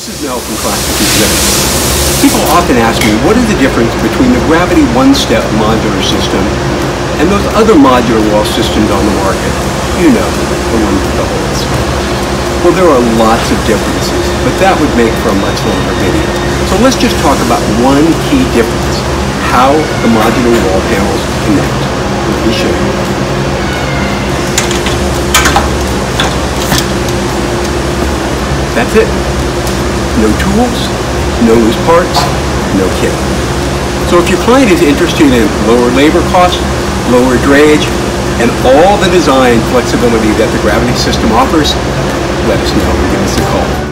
This is Mel from Gravitee Systems. People often ask me, what is the difference between the Gravitee One-Step Modular System and those other modular wall systems on the market? You know, the one with the holes. Well, there are lots of differences, but that would make for a much longer video. So let's just talk about one key difference, how the modular wall panels connect. Let me show you. That's it. No tools, no loose parts, no kit. So if your client is interested in lower labor costs, lower drayage, and all the design flexibility that the Gravitee system offers, let us know and give us a call.